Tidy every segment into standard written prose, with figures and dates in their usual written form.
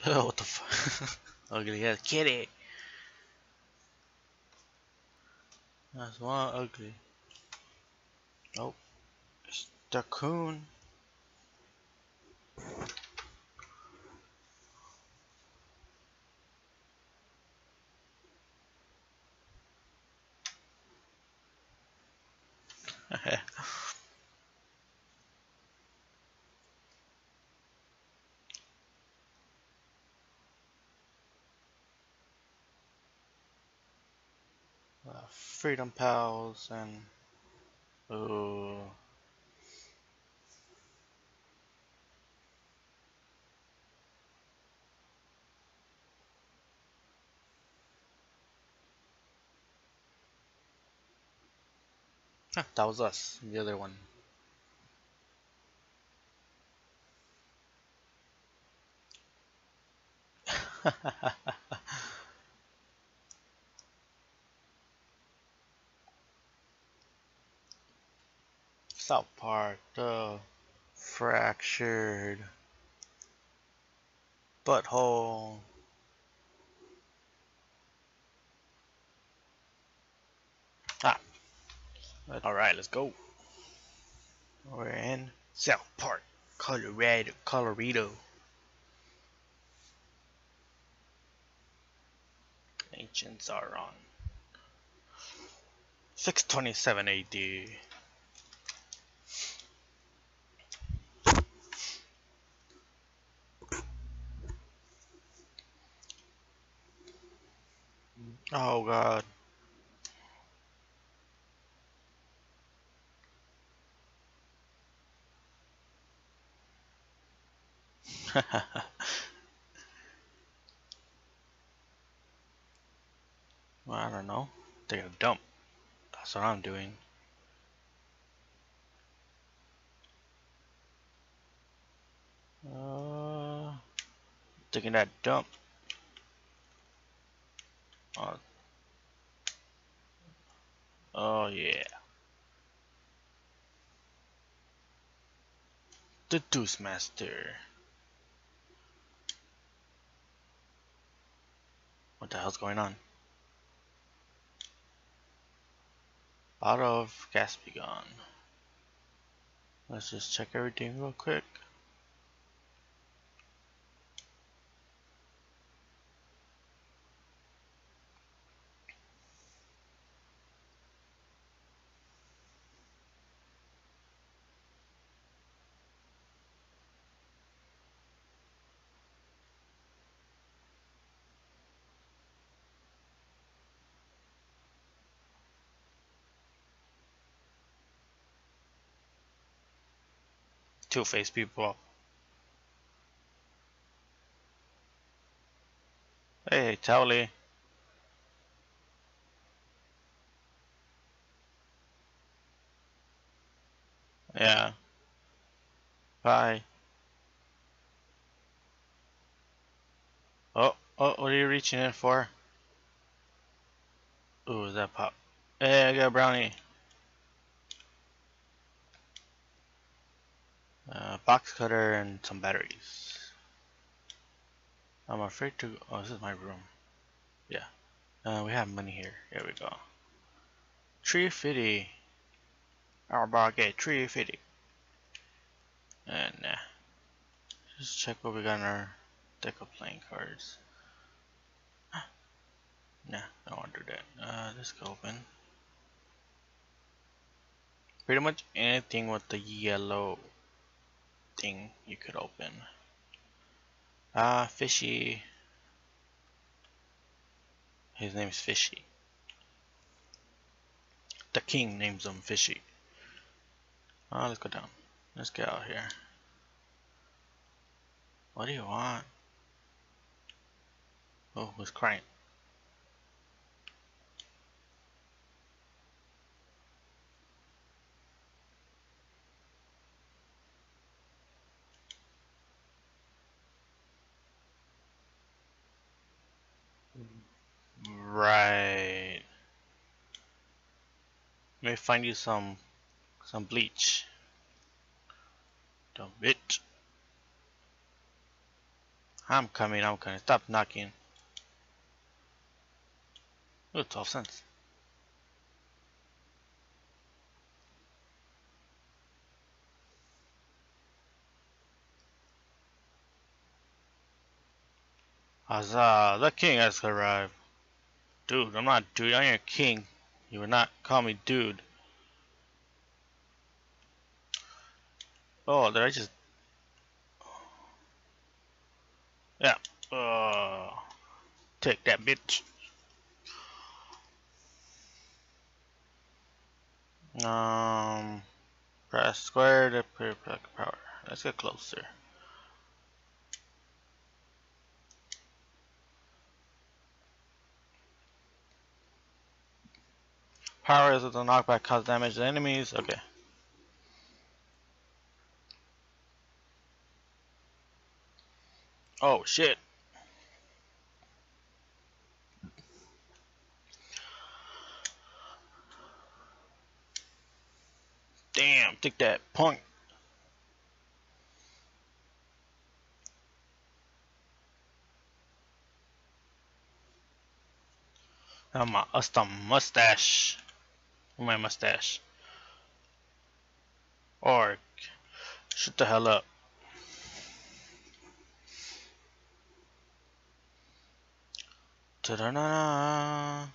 Oh, what the fuck? Ugly ass kitty. That's one ugly. Oh, it's the coon. Freedom Pals and oh, 'That was us. The other one. South Park. The fractured butthole. Ah. All right, let's go. We're in South Park, Colorado. Colorado. Ancient Sauron. 627 AD. Oh god. Well, I don't know. Take a dump. That's what I'm doing. Uh, Taking that dump. Oh, oh yeah. The Deuce Master. What the hell's going on? Out of gas be gone. Let's just check everything real quick. Two-faced people. Hey, Towley. Yeah. Bye. Oh, what are you reaching in for? Ooh, that pop. Hey, I got a brownie. Box cutter and some batteries. I'm afraid to. Oh, this is my room. Yeah. We have money here. Here we go. 350. Our bar get 350. And just check what we got in our deck of playing cards. Nah, I don't want to do that. Let's go open. Pretty much anything with the yellow thing you could open. Fishy. His name's Fishy. The king names him Fishy. Let's go down. Let's get out here. What do you want? Oh, who's crying? Right. Let me find you some bleach. Dump it. I'm coming, I'm coming. Stop knocking. Ooh, 12 cents. Huzzah, the king has arrived. Dude, I'm not dude, I'm your king. You would not call me dude. Oh, did I just... Yeah. Take that, bitch. Press square to put power. Let's get closer. Power is the knockback cause damage to enemies. Okay. Oh shit. Damn, take that, punk. My mustache. My mustache. Or shut the hell up. Ta-da-da-da.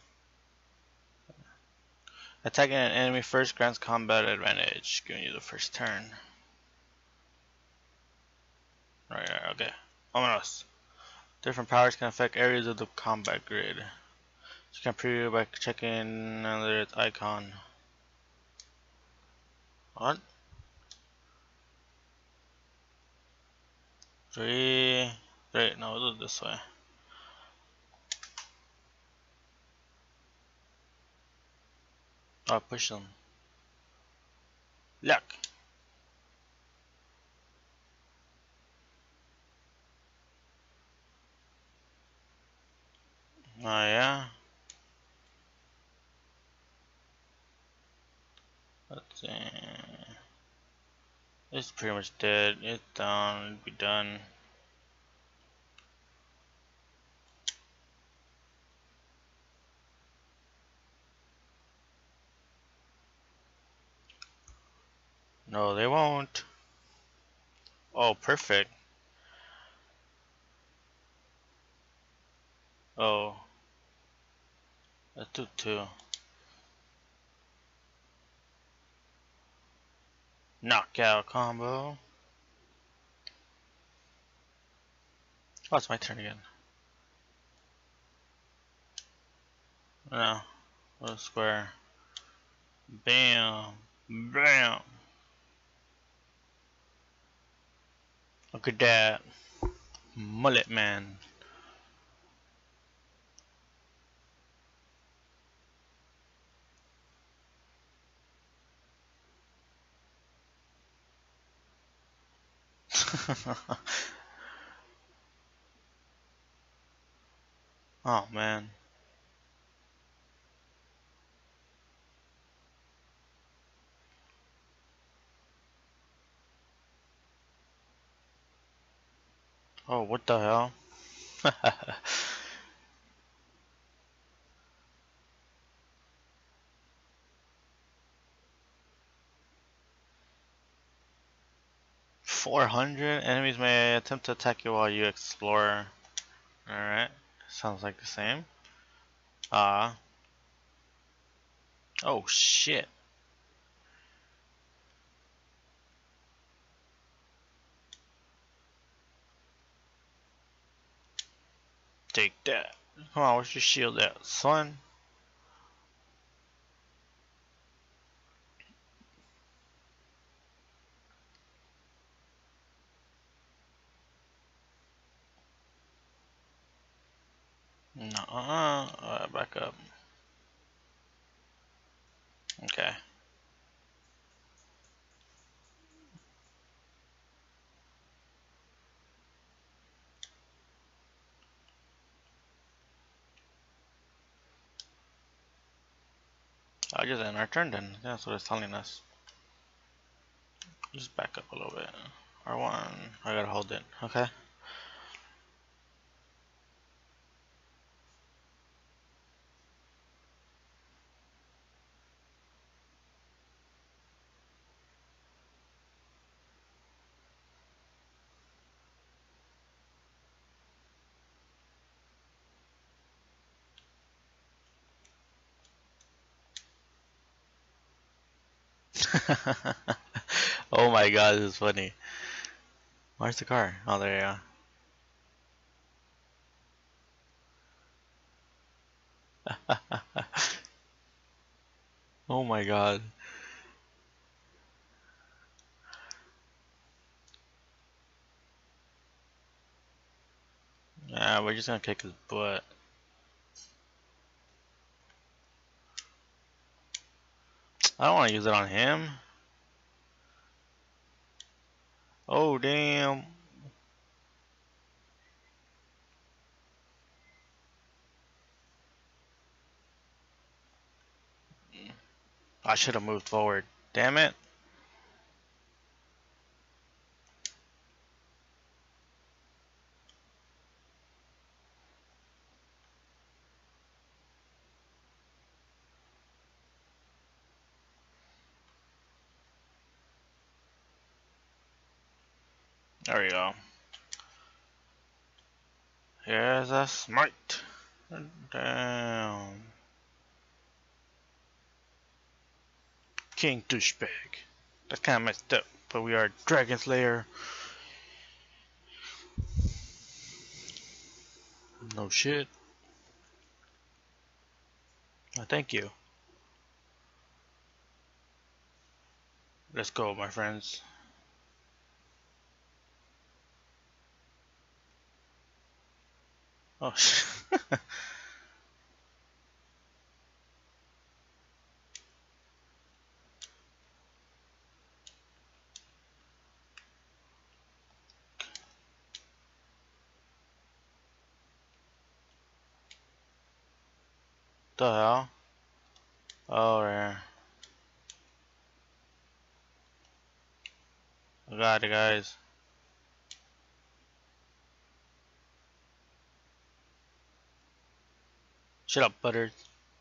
Attacking an enemy first grants combat advantage, giving you the first turn. Right, okay. Ominous. Different powers can affect areas of the combat grid. You can preview by checking under its icon. What? 3. No, we'll do it this way. Oh, push them. Luck. Oh, yeah. Let's see. It's pretty much dead. It's done. It'll be done. No, they won't. Oh, perfect. Oh. Let's do 2. Knockout combo. Oh, it's my turn again. No. Little square. Bam. Bam. Look at that. Mullet man. Oh, man. Oh, what the hell? 400 enemies may attempt to attack you while you explore. Alright, sounds like the same. Oh shit. Take that. Come on, where's your shield at, son? No, back up. Okay. I just end our turn then. That's what it's telling us. Just back up a little bit. R1. I gotta hold it. Okay. Oh my god, this is funny. Where's the car? Oh, there you are. Oh my god. Yeah, we're just gonna kick his butt. I don't want to use it on him. Oh, damn. I should have moved forward. Damn it. There we go. Here's a smite. Damn. King douchebag. That's kind of messed up. But we are Dragon Slayer. No shit. Oh, thank you. Let's go, my friends. Oh, the hell? Oh, there. I got it, guys. Shut up, Butters.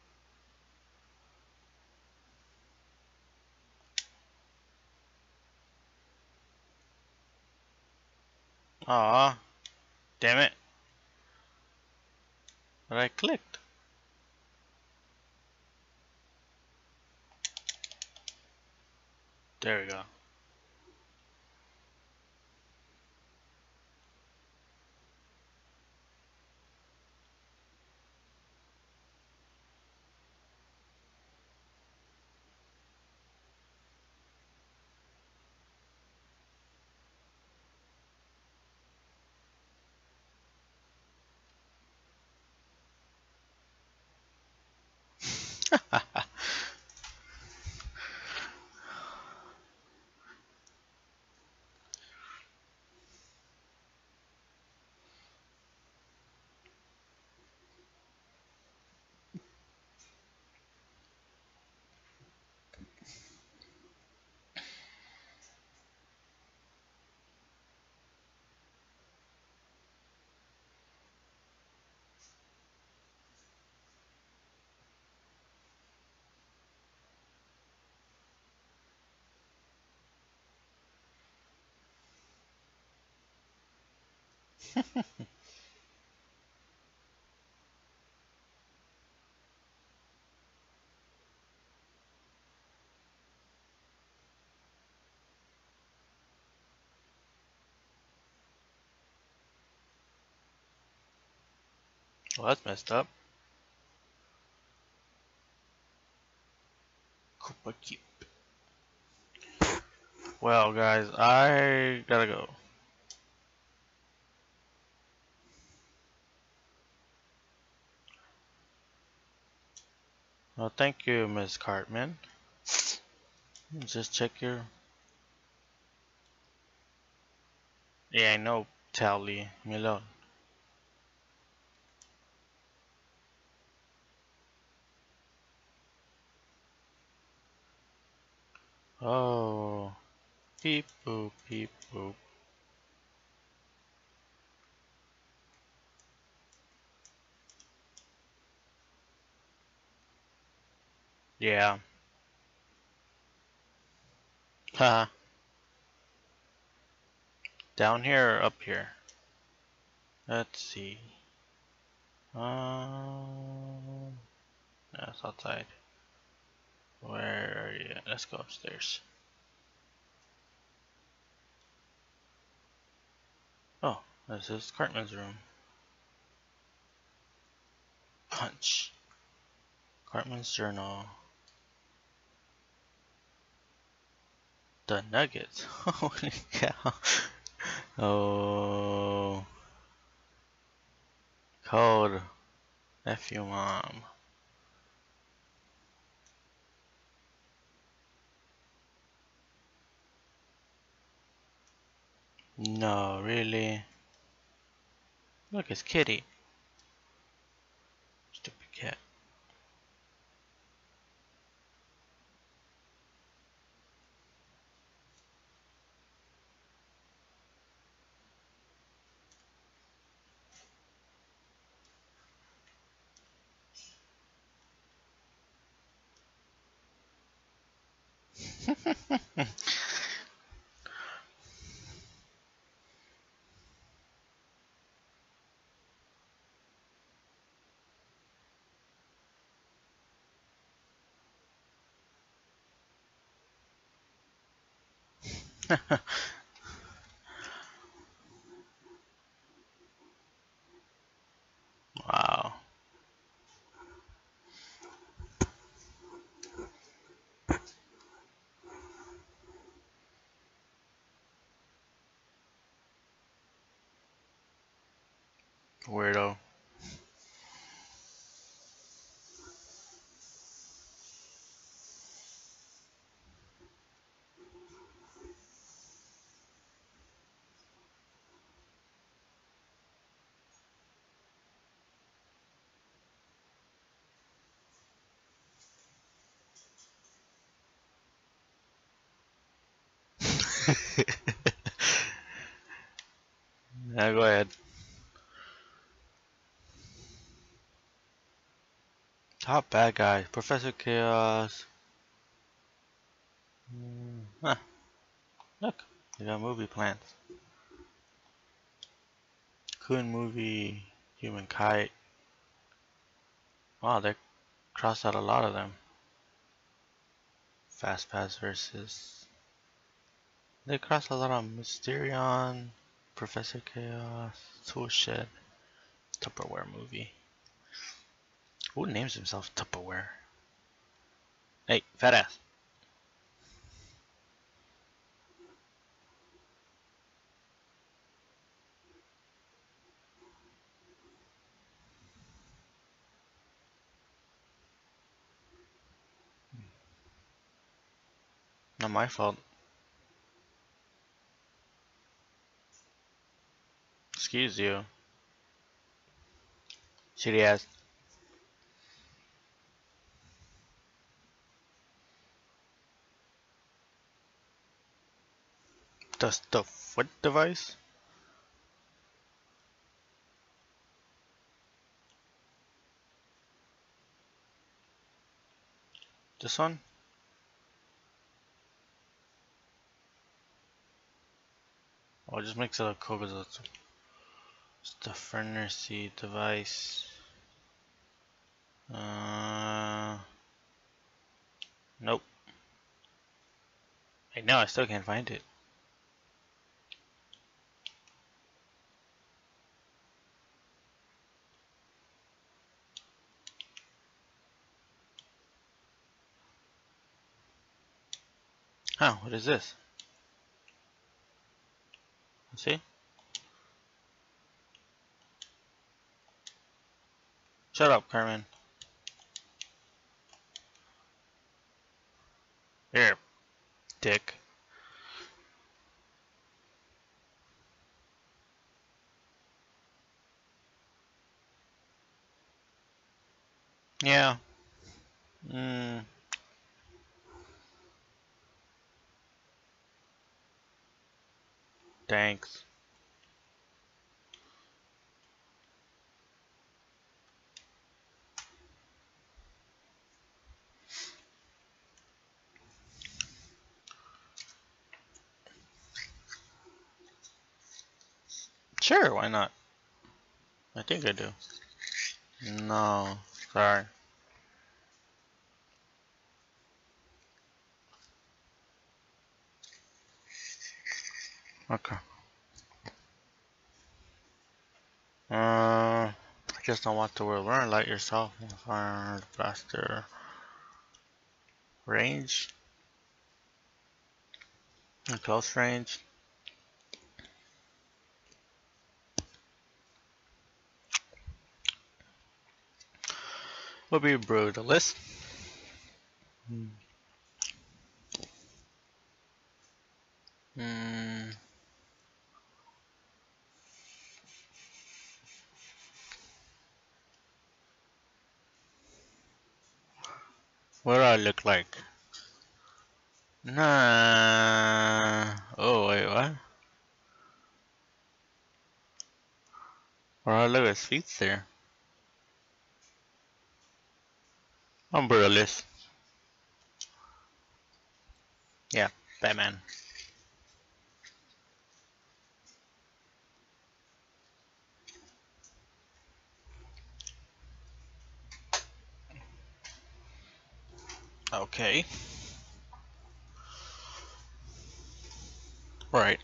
Aw, damn it. But I clicked. There we go. Well, that's messed up. Koopa Cute. Well, guys, I gotta go. Well, thank you, Miss Cartman. Just check your. Yeah, I know, Tally. Leave me alone. Oh, peep boop, peep boop. Yeah. Haha. Down here or up here? Let's see. That's outside. Where are you? Let's go upstairs. Oh, this is Cartman's room. Punch. Cartman's journal. The nuggets. Holy cow. Oh. Code. F you, mom. No, really? Look, it's Kitty. Stupid cat. Wow. Weirdo. Yeah, go ahead. Top bad guy. Professor Chaos. Huh. Look, they got movie plans. Coon movie. Human kite. Wow, they crossed out a lot of them. Fast Pass versus. They crossed a lot of Mysterion. Professor Chaos. Tool Shed. Tupperware movie. Who names himself Tupperware? Hey, fat ass. Not my fault. Excuse you. Shitty ass. The foot device? This one? Oh, it just makes it look cool because it's the furnace device. Uh, nope. I know, I still can't find it. Huh, what is this? See? Shut up, Carmen. Here, dick. Yeah. Mm, thanks. Sure, why not? I think I do. No, sorry. Okay. I just don't want to learn like yourself. Fire faster range and close range. Would be brutalist. Hmm. What do I look like? Nah. Oh wait, what? Or I look at his feet there. I'm brutalist. Yeah, Batman. Okay. Right.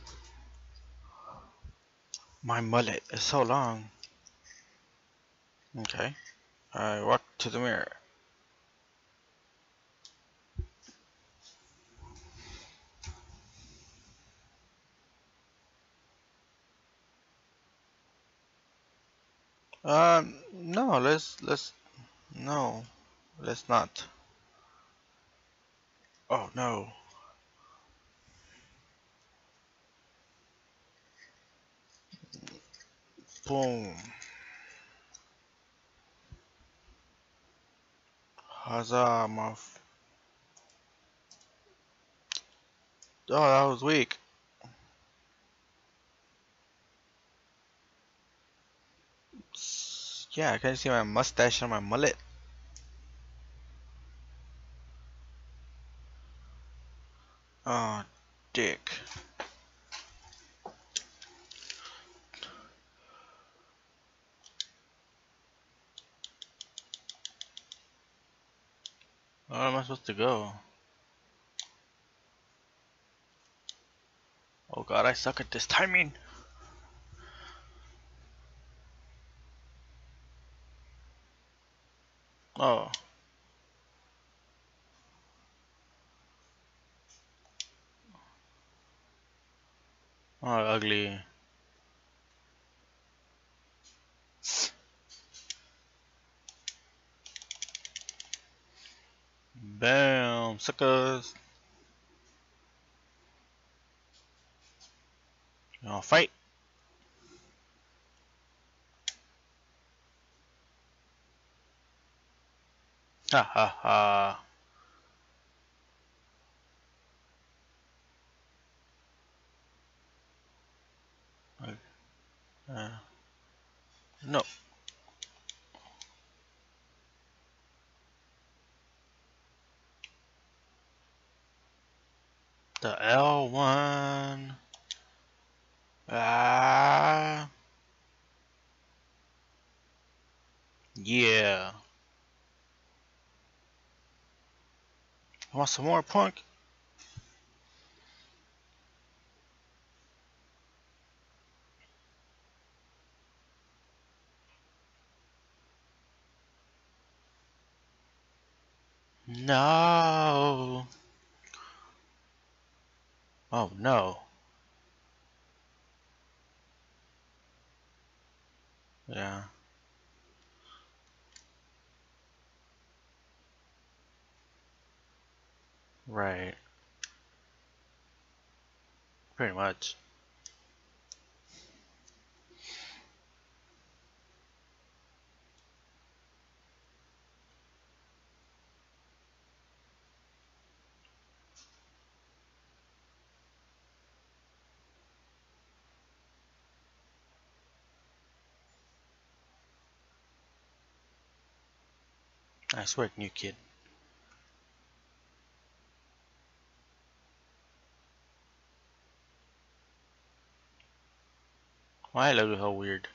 My mullet is so long. Okay. I walk to the mirror. No, no, let's not. Oh no. Boom. Huzzah, Oh, that was weak. Yeah, can you see my mustache and my mullet? Oh, dick. Where am I supposed to go? Oh god, I suck at this timing. Oh, oh, ugly. Bam, suckers. You wanna fight? Ha ha ha. Uh, no, the L1. Ah, yeah. Want some more, punk? No. Oh no. Yeah, right. Pretty much. Nice work, new kid. Why look how weird.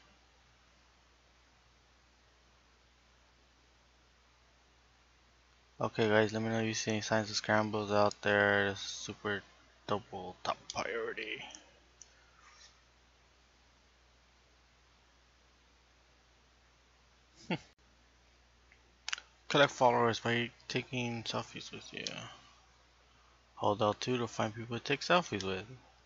Okay guys, let me know if you see any signs of scrambles out there. This is super double top priority. Collect followers by taking selfies with you. Hold L2 to find people to take selfies with.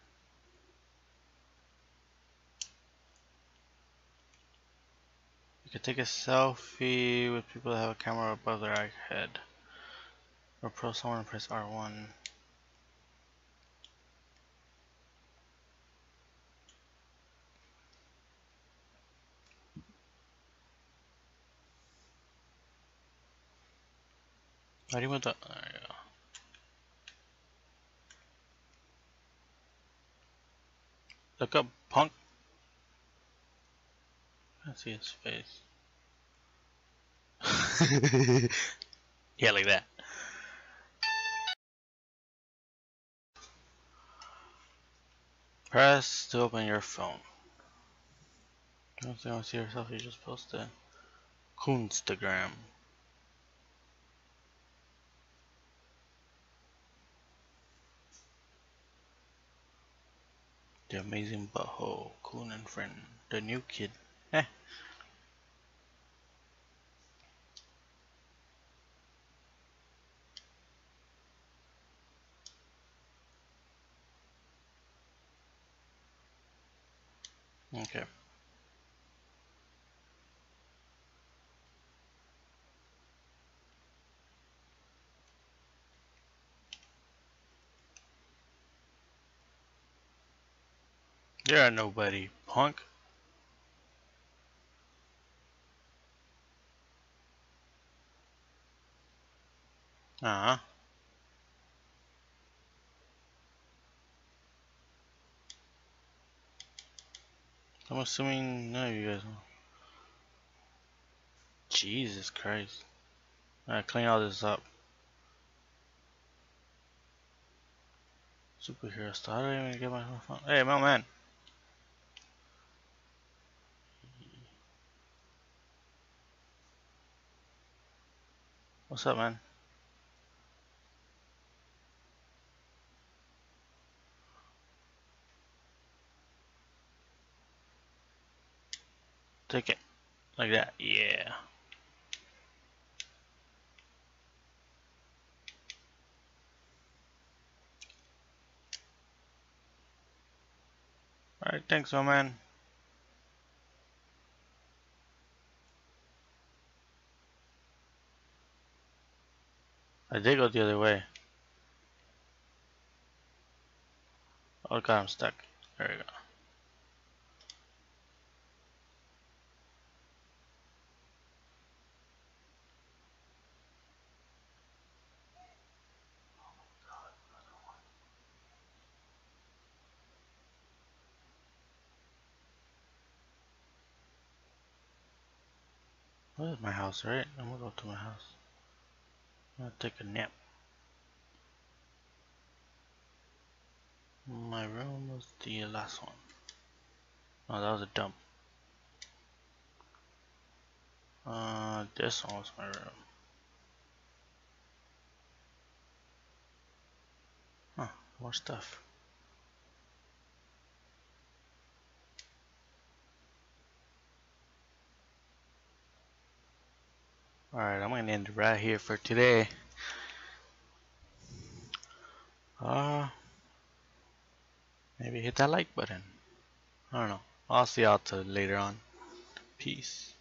You can take a selfie with people that have a camera above their head. Or approach someone and press R1. How do you move that? There you go. Look up, punk. I can't see his face. Yeah, like that. Press to open your phone. If you want to see yourself, you just post it. Coonstagram. The amazing butthole. Coon and friend. The new kid. Eh. Okay. You're a nobody, punk. Uh-huh. I'm assuming none of you guys know. Jesus Christ. Alright, clean all this up. Superhero stuff. How do I even get my phone? Hey, man. What's up, man? Take it. Like that. Yeah. Alright, thanks, my man. I did go the other way. Oh god, I'm stuck. There we go. Where's my house, right? I'm gonna go to my house. I'm gonna take a nap. My room was the last one. Oh, that was a dump. This one was my room. Huh, more stuff. Alright, I'm gonna end it right here for today. Maybe hit that like button. I don't know. I'll see y'all till later on. Peace.